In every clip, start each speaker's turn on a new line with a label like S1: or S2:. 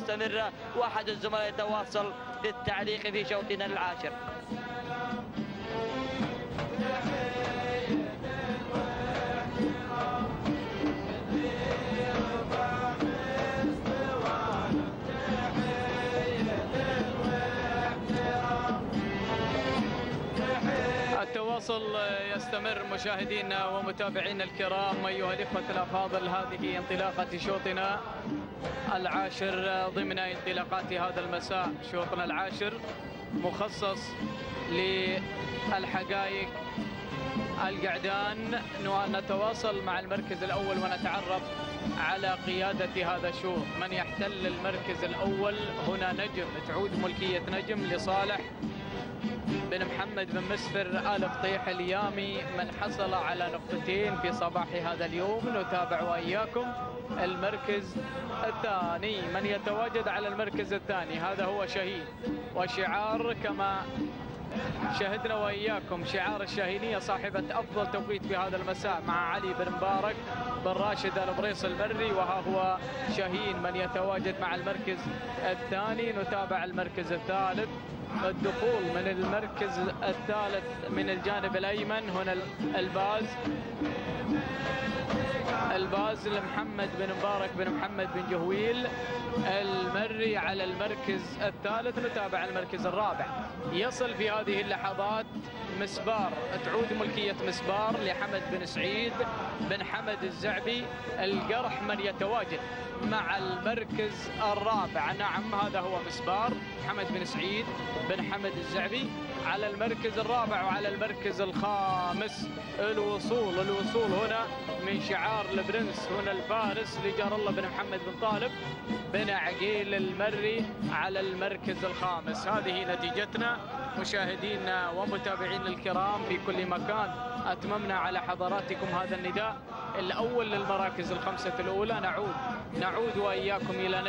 S1: مستمرة، وأحد الزملاء يتواصل بالتعليق في شوطنا العاشر.
S2: التواصل يستمر مشاهدينا ومتابعينا الكرام أيها الإخوة الأفاضل. هذه انطلاقة شوطنا العاشر ضمن انطلاقات هذا المساء. شوطنا العاشر مخصص للحقائق القعدان. نتواصل مع المركز الأول ونتعرف على قيادة هذا الشوط. من يحتل المركز الأول هنا نجم، تعود ملكية نجم لصالح بن محمد بن مسفر آل فطيح اليامي، من حصل على نقطتين في صباح هذا اليوم. نتابع وإياكم المركز الثاني. من يتواجد على المركز الثاني هذا هو شهيد، وشعار كما شهدنا وإياكم شعار الشاهينية صاحبة أفضل توقيت في هذا المساء مع علي بن مبارك بن راشد البريص المري. وها هو شاهين من يتواجد مع المركز الثاني. نتابع المركز الثالث. الدخول من المركز الثالث من الجانب الأيمن هنا الباز لمحمد بن مبارك بن محمد بن جهويل المري على المركز الثالث. نتابع المركز الرابع. يصل في هذه اللحظات مسبار، تعود ملكية مسبار لحمد بن سعيد بن حمد الزعبي القرح، من يتواجد مع المركز الرابع. نعم هذا هو مسبار حمد بن سعيد بن حمد الزعبي على المركز الرابع. وعلى المركز الخامس الوصول هنا من شعار البرنس، هنا الفارس لجار الله بن محمد بن طالب بن عقيل المري على المركز الخامس. هذه نتيجتنا مشاهدينا ومتابعينا الكرام في كل مكان. أتممنا على حضراتكم هذا النداء الأول للمراكز الخمسة الأولى. نعود وإياكم إلى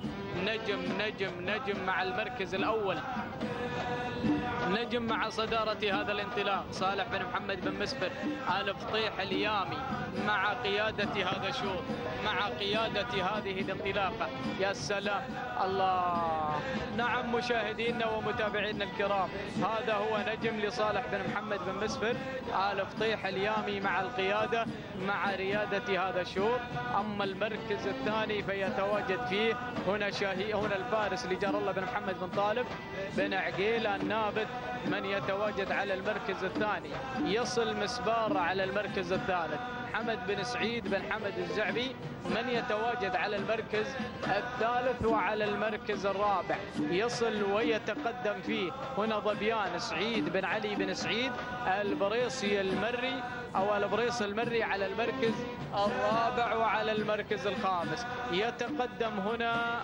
S2: نجم مع المركز الأول. نجم مع صدارة هذا الانطلاق صالح بن محمد بن مسفر آل فطيح اليامي مع قيادة هذا الشوط، مع قيادة هذه الانطلاقة. يا سلام الله. نعم مشاهدينا ومتابعينا الكرام، هذا هو نجم لصالح بن محمد بن مسفر آل فطيح اليامي مع القيادة مع ريادة هذا الشوط. أما المركز الثاني فيتواجد فيه هنا هنا الفارس لجار الله بن محمد بن طالب بن عقيل النابت من يتواجد على المركز الثاني. يصل مسبار على المركز الثالث. حمد بن سعيد بن حمد الزعبي من يتواجد على المركز الثالث وعلى المركز الرابع. يصل ويتقدم فيه هنا ظبيان سعيد بن علي بن سعيد البريصي المري أو البريص المري على المركز الرابع وعلى المركز الخامس. يتقدم هنا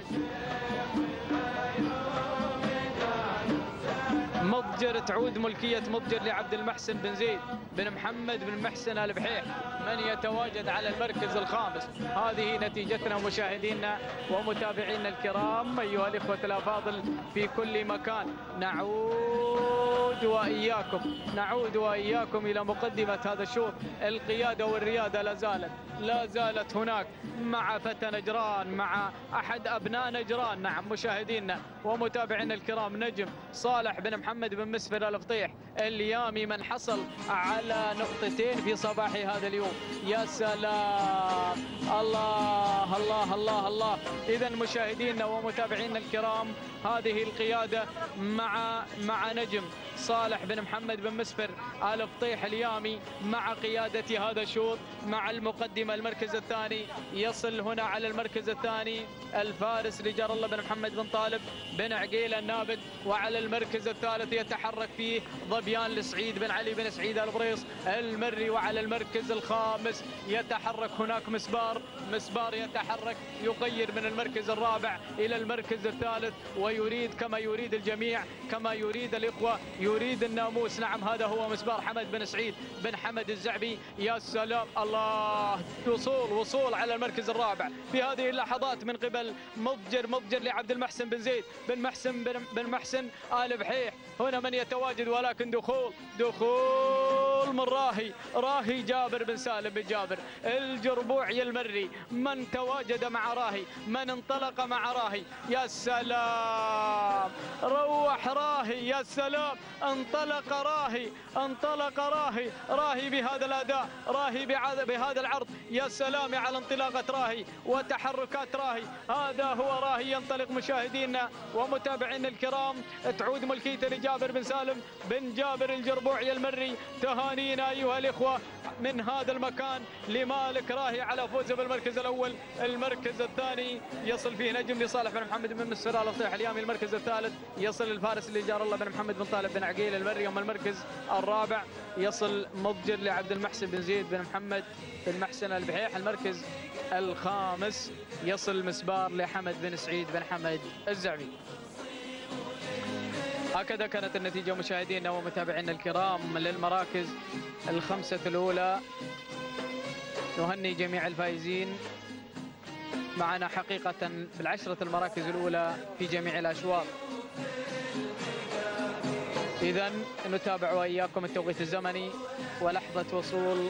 S2: مضجر، تعود ملكية مضجر لعبد المحسن بن زيد بن محمد بن محسن آل بحيح من يتواجد على المركز الخامس. هذه نتيجتنا مشاهدينا ومتابعينا الكرام أيها الإخوة الأفاضل في كل مكان. نعود وإياكم إلى مقدمة هذا الشوط. القيادة والريادة لا زالت هناك مع فتى نجران، مع أحد أبناء نجران. نعم مشاهدينا ومتابعينا الكرام، نجم صالح بن محمد بن مسفر آل فطيح اليامي من حصل على نقطتين في صباح هذا اليوم. يا سلام الله الله الله الله. إذا مشاهدينا ومتابعينا الكرام، هذه القيادة مع نجم صالح بن محمد بن مسفر آل فطيح اليامي مع قيادة هذا الشوط مع المقدمة. المركز الثاني يصل هنا على المركز الثاني الفارس لجار الله بن محمد بن طالب بن عقيل النابت، وعلى المركز الثالث يتحرك فيه ظبيان لسعيد بن علي بن سعيد البريص المري، وعلى المركز الخامس يتحرك هناك مسبار يتحرك يغير من المركز الرابع إلى المركز الثالث، ويريد كما يريد الجميع، كما يريد الإخوة، يريد الناموس. نعم هذا هو مسبار حمد بن سعيد بن حمد الزعبي. يا سلام الله. وصول على المركز الرابع في هذه اللحظات من قبل مضجر لعبد المحسن بن زيد بن محسن آل بحيح. هنا من يتواجد ولكن دخول كنترول من راهي جابر بن سالم بن جابر الجربوعي المري، من تواجد مع راهي، من انطلق مع راهي. يا سلام، روح راهي، يا سلام، انطلق راهي بهذا الاداء، راهي بهذا العرض. يا سلام على انطلاقه راهي وتحركات راهي. هذا هو راهي ينطلق مشاهدينا ومتابعينا الكرام. تعود ملكيته لجابر بن سالم بن جابر الجربوعي المري. تهانينا ايها الاخوه من هذا المكان لمالك راهي على فوزه بالمركز الاول. المركز الثاني يصل فيه نجم لصالح بن محمد بن مسفر الفطيح اليامي. المركز الثالث يصل الفارس لجار الله بن محمد بن طالب بن عقيل المري. اما المركز الرابع يصل مضجر لعبد المحسن بن زيد بن محمد بن محسن البحيح. المركز الخامس يصل مسبار لحمد بن سعيد بن حمد الزعبي. هكذا كانت النتيجة مشاهدينا ومتابعينا الكرام للمراكز الخمسة الأولى. نهني جميع الفائزين معنا حقيقة بالعشرة المراكز الأولى في جميع الأشواط. إذن نتابع وإياكم التوقيت الزمني ولحظة وصول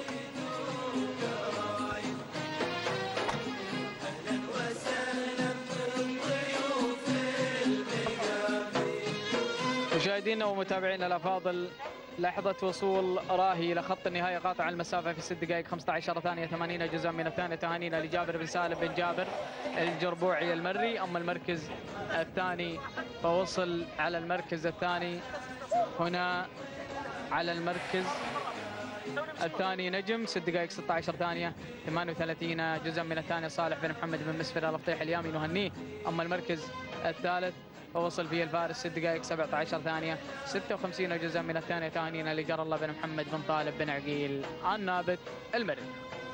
S2: مشاهدينا ومتابعينا الافاضل. لحظة وصول راهي إلى خط النهاية قاطع المسافة في 6 دقائق 15 ثانية 80 جزءا من الثانية. تهانينا لجابر بن سالم بن جابر الجربوعي المري. أما المركز الثاني فوصل على المركز الثاني هنا على المركز الثاني نجم 6 دقائق 16 ثانية 38 جزءا من الثانية صالح بن محمد بن مسفر الفطيح اليامي نهنيه. أما المركز الثالث فوصل فيه الفارس 6 دقائق 17 ثانية 56 جزءا من الثانية. تهانينا لجار الله بن محمد بن طالب بن عقيل النابت المري.